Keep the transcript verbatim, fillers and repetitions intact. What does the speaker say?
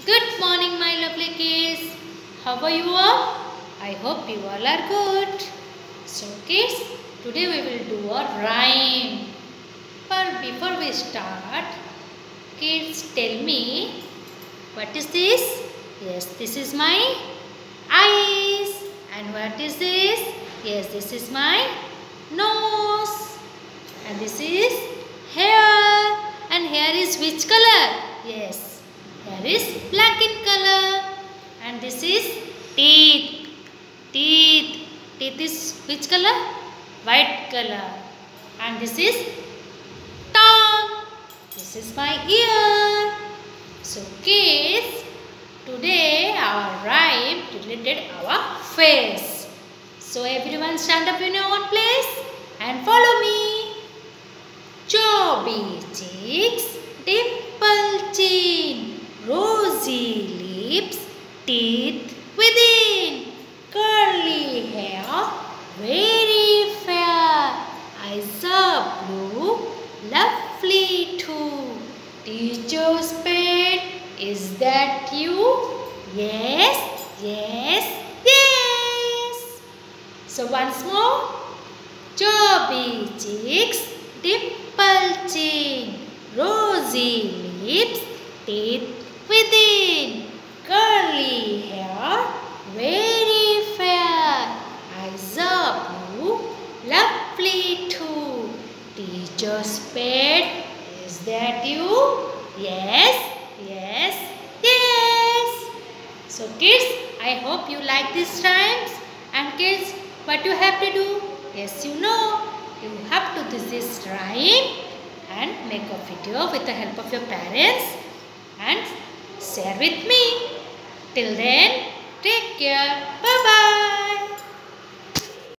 Good morning, my lovely kids. How are you all? I hope you all are good. So kids, today we will do a rhyme. But before we start, kids, tell me, what is this? Yes, this is my eyes. And what is this? Yes, this is my nose. And this is hair. And hair is which color? Yes, hair is black in color. And this is teeth. Teeth. Teeth is which color? White color. And this is tongue. This is my ear. So kids, today our rhyme related our face. So everyone stand up in your own place and follow me. Chubby cheeks, dimple chin, rosy lips, teeth within, curly hair, very fair, eyes are blue, lovely too. Teacher's pet, is that you? Yes, yes, yes. So once more. Chubby cheeks, dimple chin, rosy lips, teeth within, curly hair, very fair, eyes are blue, lovely too. Teacher's pet, is that you? Yes, yes, yes. So kids, I hope you like these rhymes. And kids, what you have to do? Yes, you know, you have to do this rhyme and make a video with the help of your parents and share with me. Till then, take care. Bye-bye.